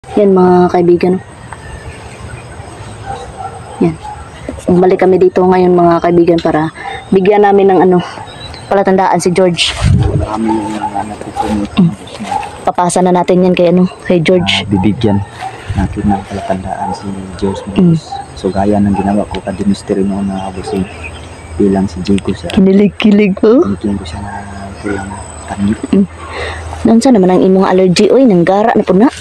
Yan mga kaibigan. Yan. Balik kami dito ngayon mga kaibigan para bigyan namin ng palatandaan si George. Marami yung anak ko. Papasa na natin yan kay George. Bibigyan natin ng palatandaan si George Mendes. So gaya ng ginawa ko kada mystery noon na abusing bilang si Jago sa Kinilig-kilig po. binigyan ko siya ng kayang tanggip. Nang saan naman ang imong allergy? Oy, nanggara na po na.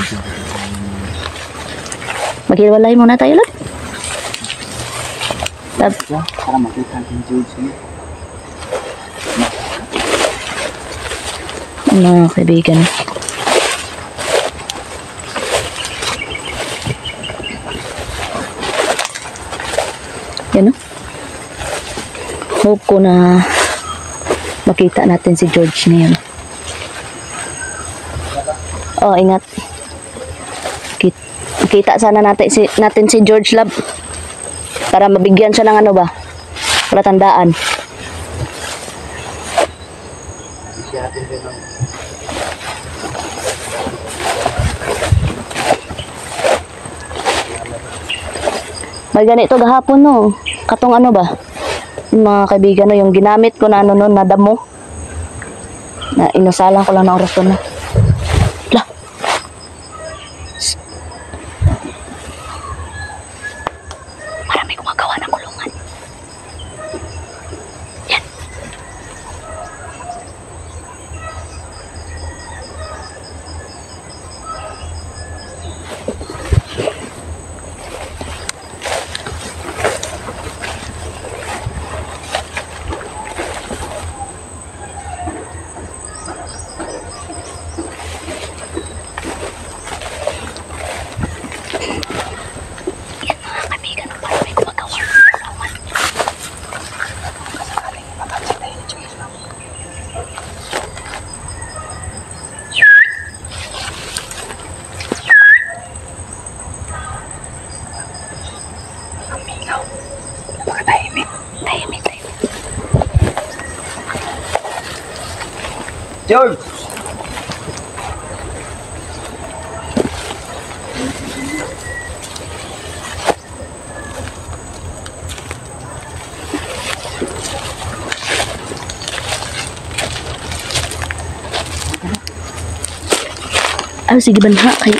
Maghiwalay muna tayo lang. Para makita natin George niya. Mga kaibigan. Yan o. Hope ko na makita natin si George ngayon. Oh, ingat. Kita sana natin si George Love para mabigyan siya ng palatandaan. May ganito gahapon no. Katong yung mga kaibigan yung ginamit ko na na damo. Na inusalan ko lang na oras ko na. La. Marami gumagawa ng kulungan. Yan. George! Sige banha kay.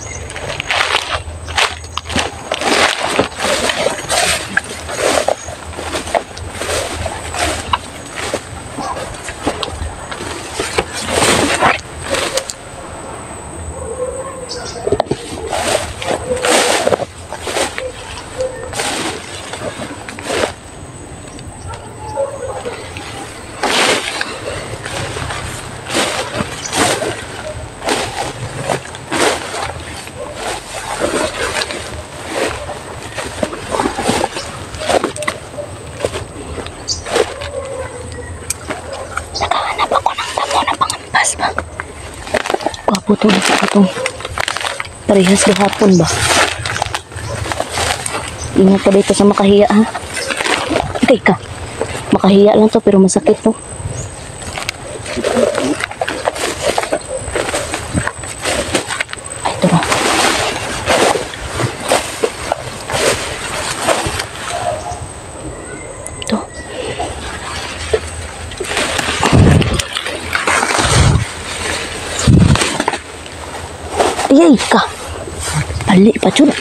Gwapo to. Parehas gahapon ba? Ingat ka dito sa makahiya ha. Okay ka. Makahiya lang to pero masakit to. Ay, ito na. Ito. Ayay ka. Ali pa chun.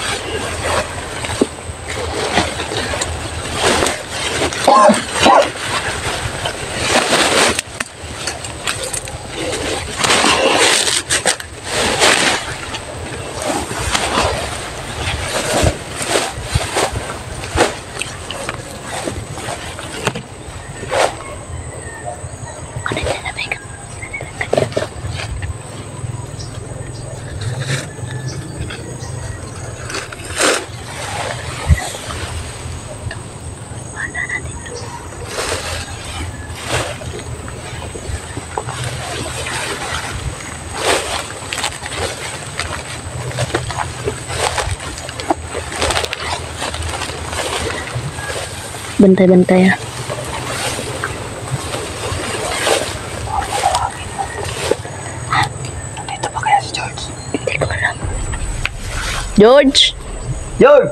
Bantay-bantay ha. Dito ba kaya si George? Hindi ko alam. George! George!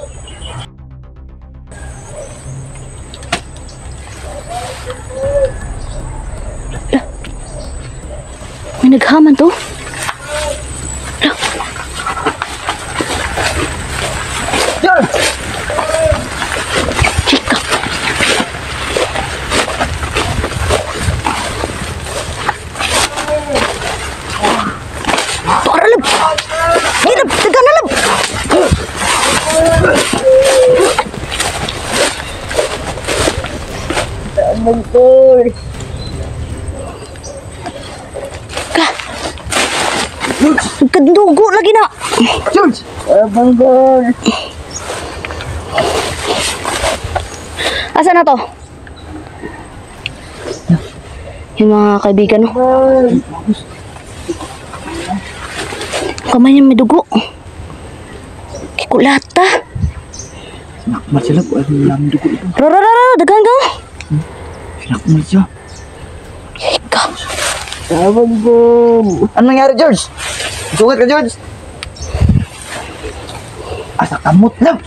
May naghaman to. George! Chika. Para lab. Hirap, taga na lab. Mangkol! Kadugo lagi na. George! Mangkol! Asa na to? Yung mga kaibigan no? Kamay niya may dugo. Kikulata. Sinakmat sila po. Ano lang dugo ito? Rararara, dagan ka. Sinakmat siya. Ika. Tawag ko. Ano nangyari, George? Sugat ka, George? Asa kamot lang.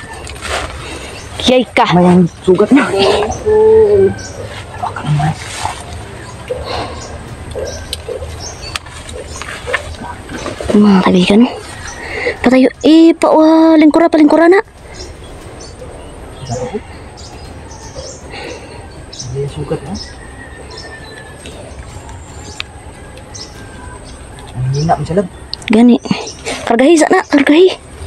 Yay ka. May ang sugat niya. Baka naman. Mga kaibigan. Patayo. Palingkura na. May sugat na. Ang hina mo sila. Gani. Kargahi sana. Kargahi.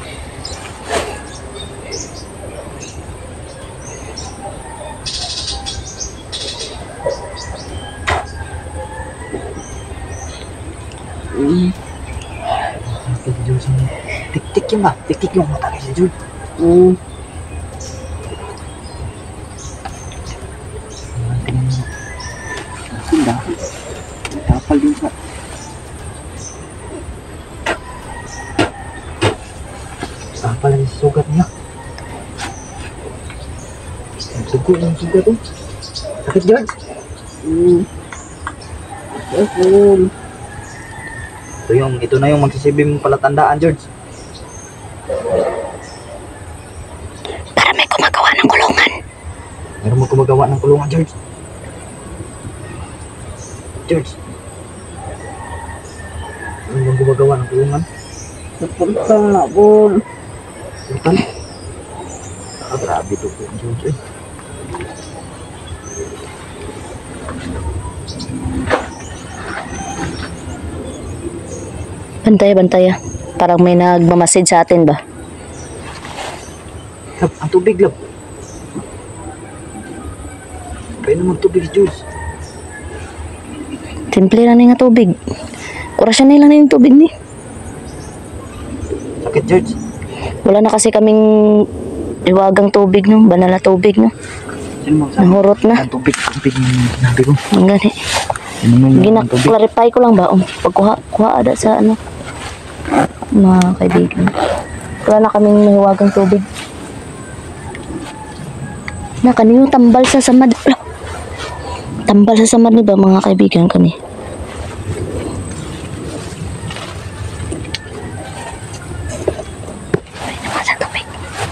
George, tik-tik yun ba? Tik-tik yung mata kay George. Sinda. Tapal din sa... Tapal ang sugat niya. Ang sugat oh. Sakit, George? Ito na yung magsisibing palatandaan, George. Para may gumagawa ng kulungan. Meron mo gumagawa ng kulungan, George. George. Meron mo gumagawa ng kulungan? Napunta na, Bol. Sultan? Grabe ito po, George. Bantay. Parang may nagmamasid sa atin ba? Lab, ang tubig, Lab. Kaya naman tubig, George. Simple lang nga tubig. Kurasyan na lang na yung tubig ni. Sakit, George. Wala na kasi kaming iwagang tubig no. Banal na tubig no. Sino mo Nahurot na. ang tubig yung sinabi ko. Ang gani. Sino mo ang tubig? Gina-clarify ko lang ba? Pagkuha ada sa ano. Mga kaibigan. Wala na kaming nahiwagang tubig. Na kanino tambal sa samad. Tambal sa samad ni ba mga kaibigan kani? Ay, naman sa tubig.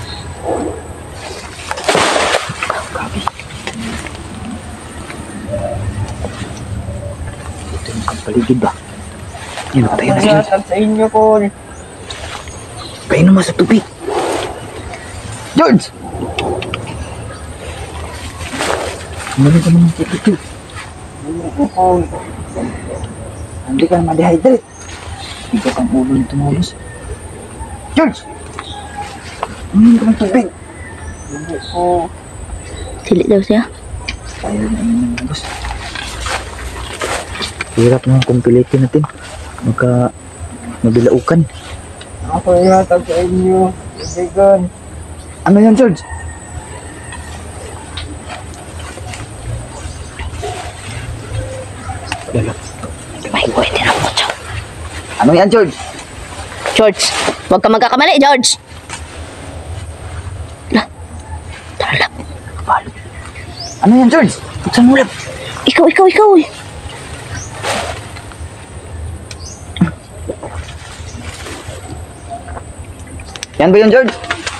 Ito yung paligid ba? Yan, tayo na, George. Sa inyo, Paul. Painom mo sa tubig. George! Ano ka naman sa tubig? Paul. Hindi ka naman dehydrate. Hindi kang ulo nito malos. George! Ano ka ng tubig? Hindi po. Dili daw siya. Tayo na yun ng boss. Hirap naman kung pilitin natin. Mabilaukan. Ako ihatag sa inyo. Kaibigan. Ano yan, George? May pwede na po siya. Ano yan, George? George, huwag ka magkakamali, George. Tara lang. Ano yan, George? Buksan mo lang. Ikaw eh. Yan ba yun, George?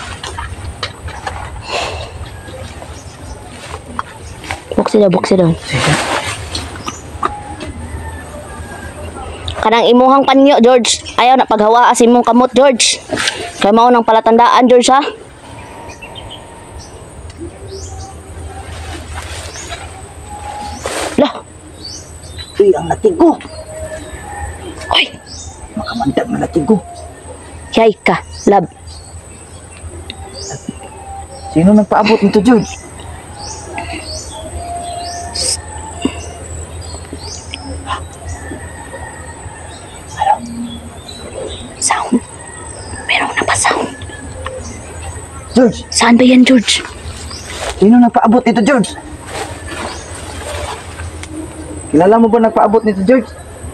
Buksi daw. Kanang imuhang panyo, George. Ayaw na paghawaa sa imong kamot, George. Kaya mao nang palatandaan, George, ha? Lah, Uy, ang latigo. oy, Makamandag na latigo. yay ka, lab. Sino nagpaabot nito, George? Sound. Merong napasound. George, Saan ba yan, George? sino nagpaabot nito, George? Kilala mo ba nagpaabot nito, George?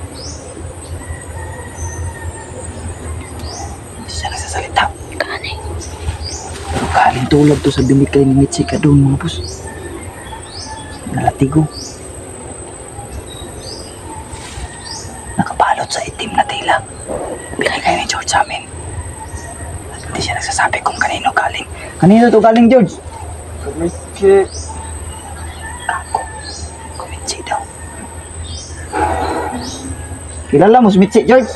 Hindi siya nagsasalita. Kani. Pero kaling tulad to sa binikay ni Mitchika doon, mga boss. Nalatigo. Nakabalot sa itim na tela. Binigay ni George sa amin. At hindi siya nagsasabi kung kanino galing. Kanino to galing, George? Kumitsi. Ako. Kumitsi daw. Kilala mo si Mitsi, George?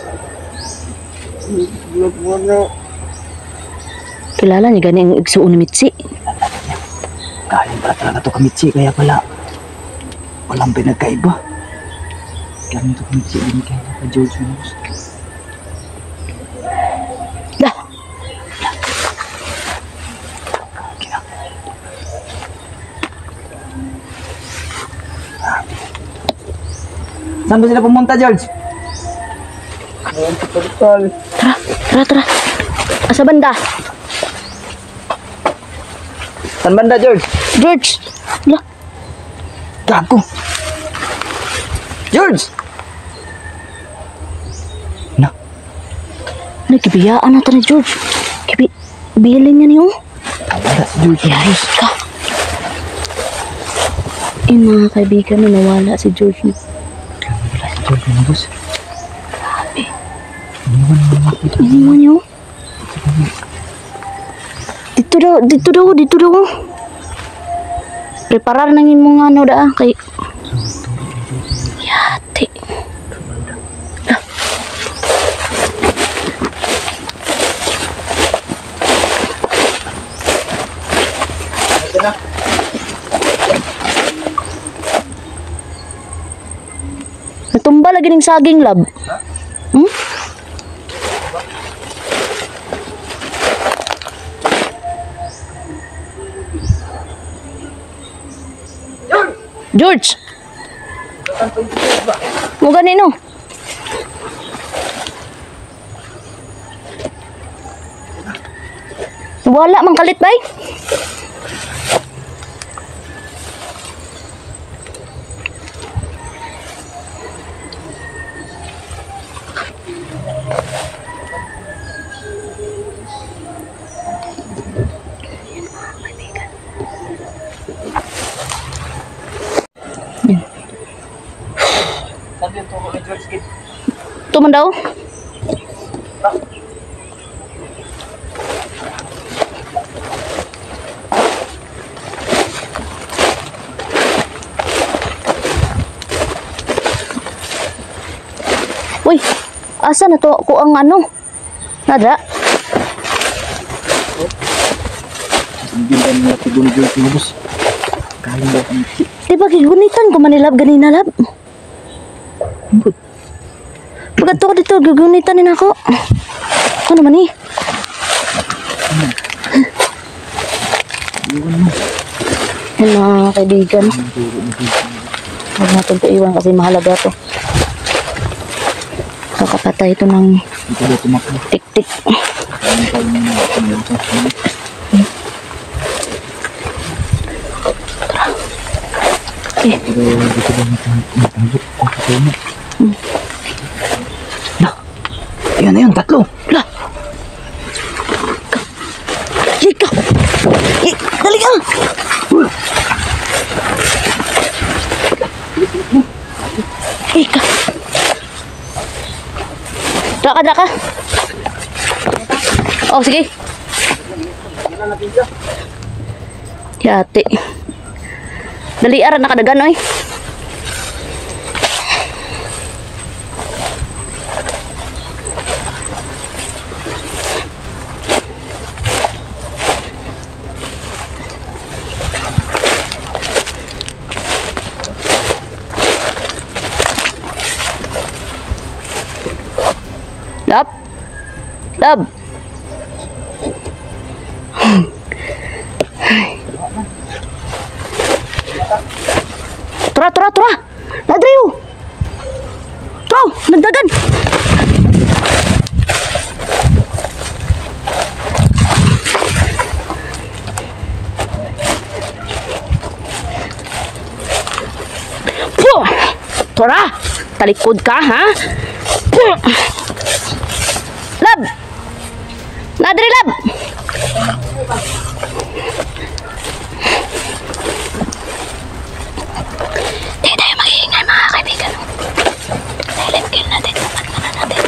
Vlog mo na. Kilala niya gani ang igsuon ni Mitsi. Galing pala talaga to kamitsi, kaya pala walang pinagkaiba. Galing to kamitsi, binigay na ka George mo. Lah, Saan ba sila pumunta, George? Ngayon sa portal. tara. Asa banda? Saan banda, George? George! Lah, Gago! George! Na, nagkibiyaan na to ni George. Bilin niya niyo. wala si George. Yay ka. Yung mga kaibigan na nawala si George. Wala si George, mga boss. Grabe. Iniwan mo mga kita. Ini mo niyo. Dito daw. Preparar nang imong ano da kay Yati. Natumba lagi ning saging lab. Hmm? George! Mo gani no? Wala mang kalit bay? Saan yung tuko ni George, kid? Tuman daw? Uy, asa na to ko ang ano? Nada? Hindi ba nila tigong George, mga boss? Galing daw kamitsi. Di ba gigunitan ko manilab ganina lab? Ambot. Pagkato ko dito, gigunitan din ako. Ano man eh? Iwan mo. Yan mga kaibigan. Ang turo ni George. Huwag natin ito iwan kasi mahalaga to. Kakapatay ito ng Ito daw tumakbo. tik-tik. Ang tayo mo na ang George. Eh, Pero dito ba matanggot? Okay mo. Lah! Ayun, tatlo! lah! Ika! Dali ka! Ika! Daka. Oh, sige. Yati. Dali ara nakadagan oy. Lab. Lab. Tura. Ladriyo. Tura, nagdagan. Puh! Tura, talikod ka, ha? Puh! Lab! Nadri, Lab! Di tayo mag-iingay mga kaibigan. Silent kill natin. Ano na natin?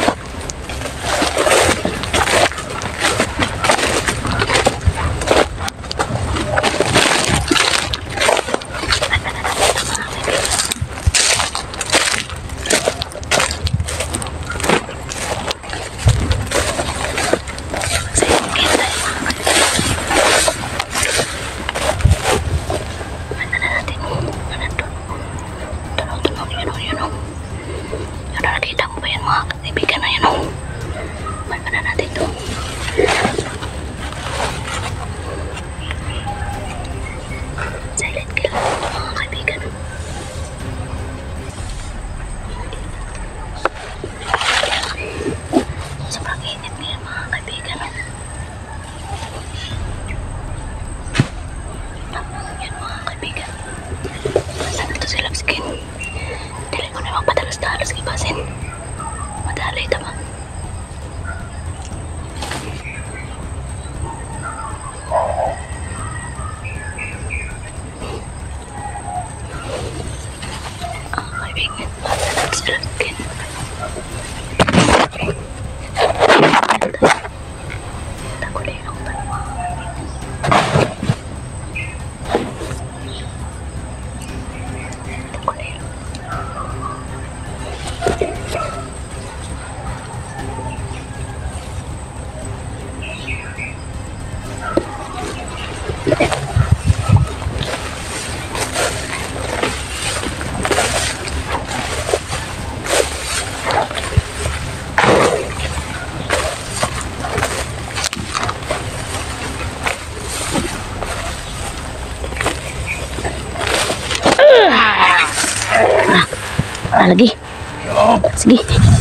Lagi. Sige.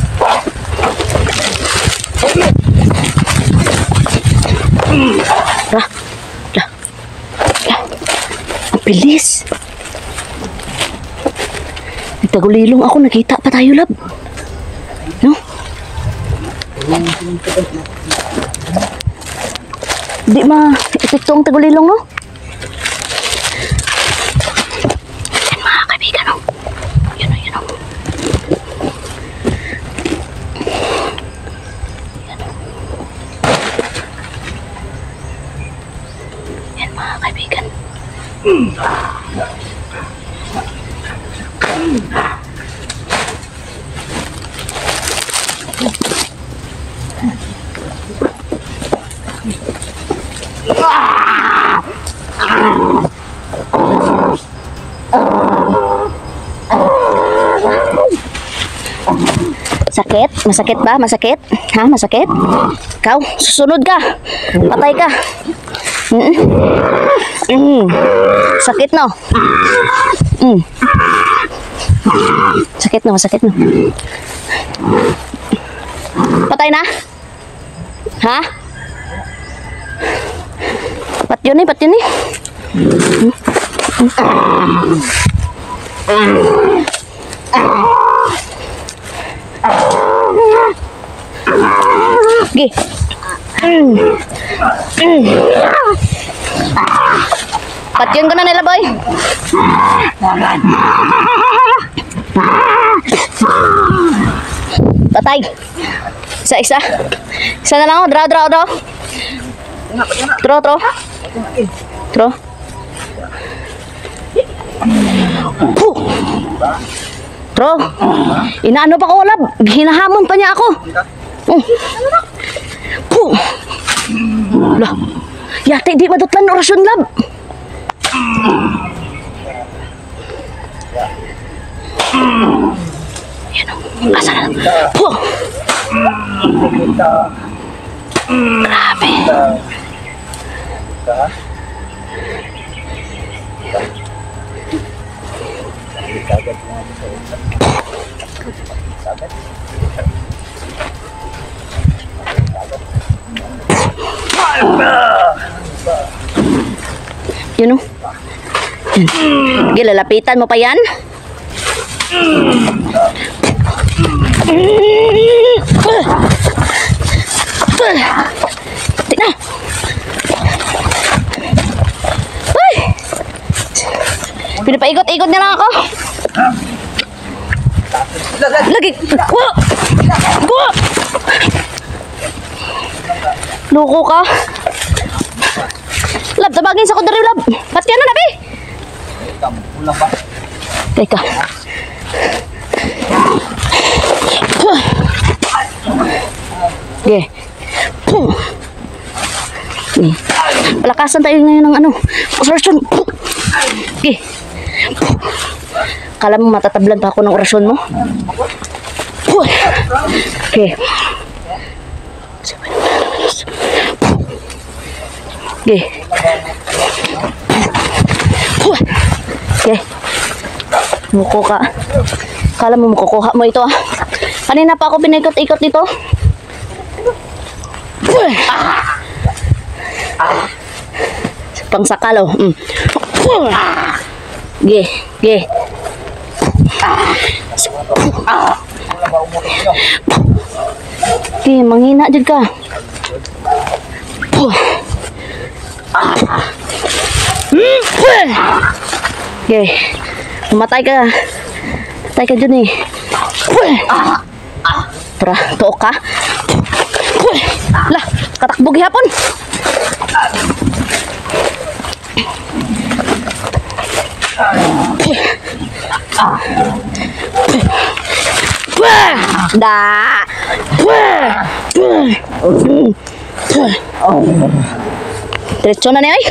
Lah. Ang bilis. Nagtagulilong ako. Nakita pa tayo, Lab. No? Di epekto ang tagulilong, no? Yan mga kaibigan, no? Yun o. Yan mga kaibigan. Sakit? Masakit ba? Masakit? Ha? Masakit? Ikaw, susunod ka. Patay ka. Sakit no? Sakit no? Masakit no? Patay na? Ha? Pat yun eh. Gi. Patyon ko na nila, boy. Patay. Isa. Isa na lang, draw. Tro, tro. Tro. Puh. Tro. Inaano pa ko, lab. Hinahamon pa niya ako. Puh. Lah. Yate, di madutlan orasyon, lab. Yan o. Asa na? Puh. Grabe. Yun o. Yun. Sige, lalapitan mo pa yan. Tina. Uy! Pinapaikot-ikot niya lang ako. Lagi. Kuha! Kuha! Loko ka. Lab, tabagin sa kudari, lab. Ba't yan na, labi? Teka. Okay. Palakasan tayo ngayon ng ano. Orasyon. Okay. Kala mo matatablan pa ako ng orasyon mo? Okay. Okay. Okay. Muko ka. Kala mo makukuha mo ito, ah. Kanina pa ako pinaikot-ikot dito. Pangsakalo. Ge, ge. Ge, manghina jud ka. Ge. Matay ka. Matay ka dyan eh. Tara, tuok ka. Lah, katakbo gihapon. Da. Diretso na niya, ay.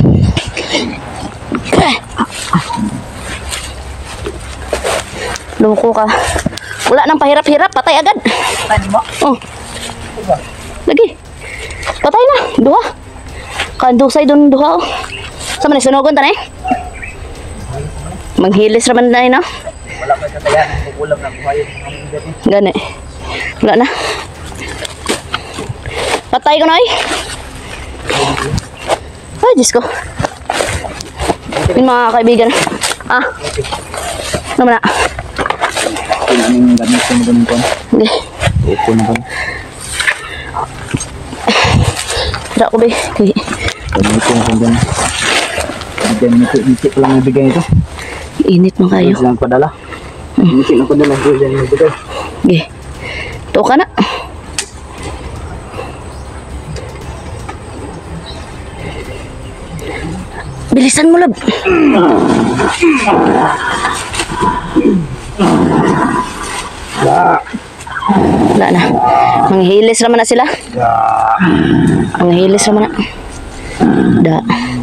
Loko ka. Wala nang pahirap-hirap, patay agad. Oh. Lagi. Patay na, duha. Kandusay doon duha. Oh. Sa man sunugon tanay. Manghilis raman na na. Wala pa katayan, kukulam na buhayin. Gani. Wala na. Patay ko na ay. Ay, Diyos ko. Yung mga kaibigan. Ah. Ano na? Yung gamit ko na ganun ko. Hindi. Upo na ganun. Tira ko, be. Okay. Gamit ko na ganun. Niti ko lang nabigay ito. Init mo kayo. Lang padala. Niti lang padala. Nabigay. Okay. Ito ka na. Bilisan mo, lab. Wala na. Manghilis naman na sila. Manghilis naman na. Da.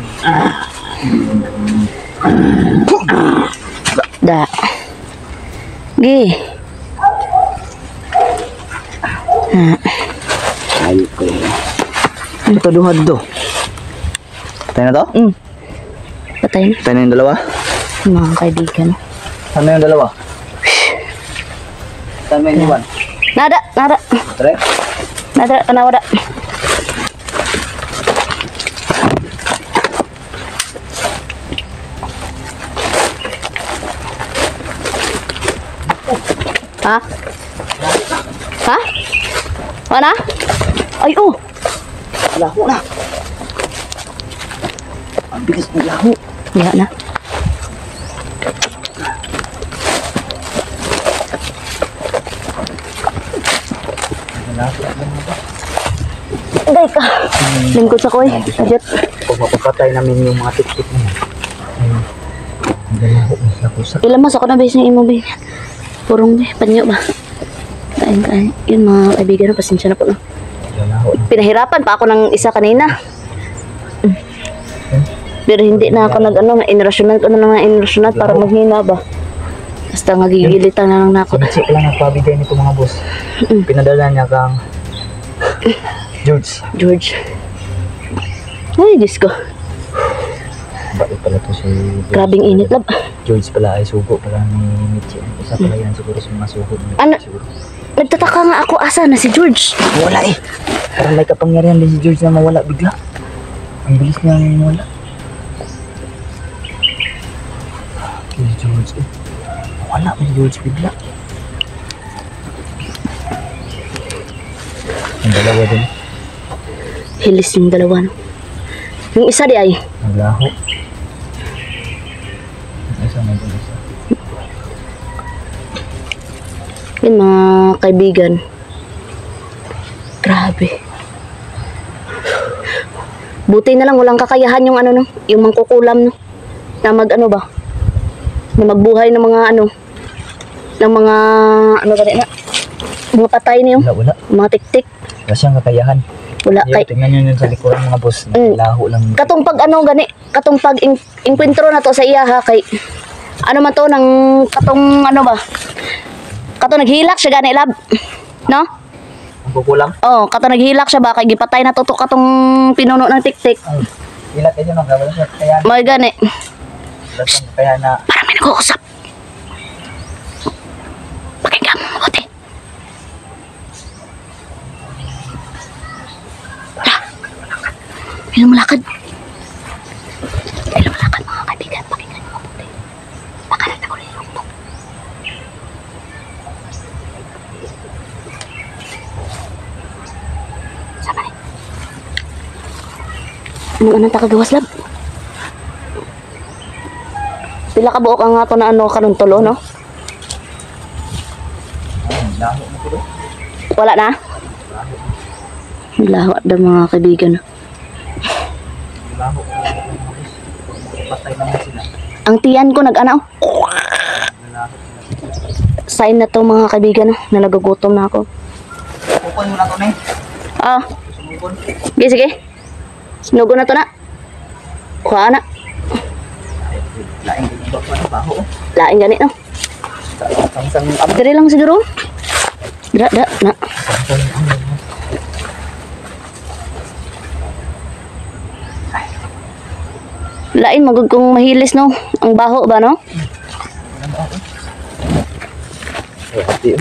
Da. Gi. Ay, ko. Ito duhad do. Patay na to? Patay na. Patay na yung dalawa? Mga kaibigan. Ano yung dalawa? Saan may iwan? Nada, nada. Tara. Nada, nawada. Ha? Ha? Mana? Ay, oh. Laho na. Ang bilis ng laho. Ya na. Day ka. Lingkod sa koy. Ajit. Pag mapapatay namin yung mga tik-tik na yan. Ayun. Ang galaho na pusa. Ilamas ako na base ng imo be. Purong be, panyo ba? Kain. Yun mga kaibigan, pasensya na po. No? Galaho na. Pinahirapan pa ako ng isa kanina. Pero hindi na ako inirasyonan ko na mga inirasyonan para maghina ba. Basta nagigilitan na lang na ako. Si Mitchie lang nagpabigay nito mga boss. Pinadala niya kang George. George. Ay, Diyos ko. Bakit pala to si George? Grabing init lab. George pala ay sugo pala ni Mitchie. Isa pala yan siguro sa mga sugo ni Ano? siguro. Nagtataka nga ako, asa na si George? Wala eh. Parang may kapangyarihan din si George na mawala bigla. Ang bilis niya mawala. Si George eh. Wala si George bigla. Ang dalawa din. Hilis yung dalawa. No? Yung isa di ay. Naglaho. Isa na din isa. Yun mga kaibigan. Grabe. Buti na lang walang kakayahan yung no, yung mangkukulam no. Na ba? Na magbuhay ng mga ng mga ba na? Mga patay niyo. Wala. Mga tiktik. Wala siyang kakayahan. Wala Ayun, kay. tingnan nyo yun sa likuran mga boss. Laho lang. Katong pag gani, katong pag inkwentro na to sa iya ha kay man to ng katong ba? Katong naghilak siya gani lab. No? Ang kukulang. Oh, katong naghilak siya ba kay gipatay na to katong pinuno ng tiktik. Ay, ilat kayo nung wala siyang kakayahan. May gani. Wala siyang kakayahan na Para may nag-uusap. Pakinggan mo mabuti. Malakad. Malakad mga kaibigan. Pakinggan mo mabuti. Baka nataguloy yung to. Sama rin. Anong takagawas lab? Pila ka buok ang nga to na karon tulo, no? laho na tulo. Wala na? Laho na mga kaibigan. Laho. Patay naman sila. Ang tiyan ko sign na to mga kaibigan na nagugutom na ako. Pupon mo na to na eh. Ah, Sumupon. sige. Sinugo na to na. Kuha na. Laing ba ko ang baho. Lain ganit no. Sangsang Diri lang siguro. Da na. Lain magud kung mahilis no. Ang baho ba no? Eh, hati.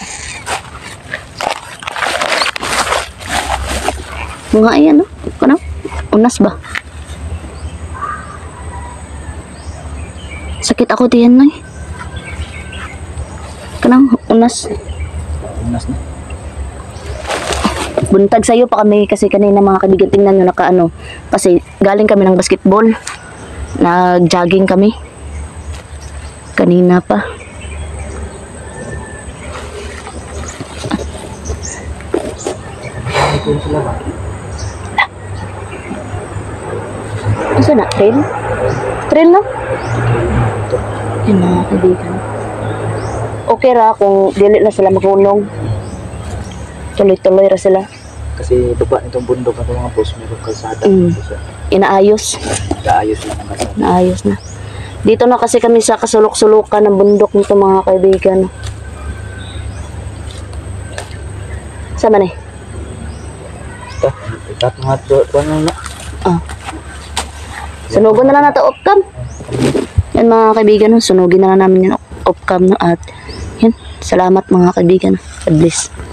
Mga ayan no. Kano? Unas ba? Sakit ako diyan no. Kanang unas. Unas na. Buntag sa'yo pa kami kasi kanina mga kaibigan tingnan nyo kasi galing kami ng basketball. Nag-jogging kami. Kanina pa. Ito sila ba? Asa na? Trail? Trail no? Yun mga kaibigan. Okay ra kung dili na sila maghulong. Tuloy-tuloy ra sila. Kasi baba nitong bundok na ito mga boss, meron kalsada. Inaayos. Kaayos lang ang kalsada. Naayos na. Dito na kasi kami sa kasulok-sulukan ng bundok nito mga kaibigan. Sama na eh. Ito, ikat mga tuwan na. Ah. Sunugon na lang natin off-cam. Yan mga kaibigan, sunugin na lang namin yung off-cam. At yan, salamat mga kaibigan. God bless.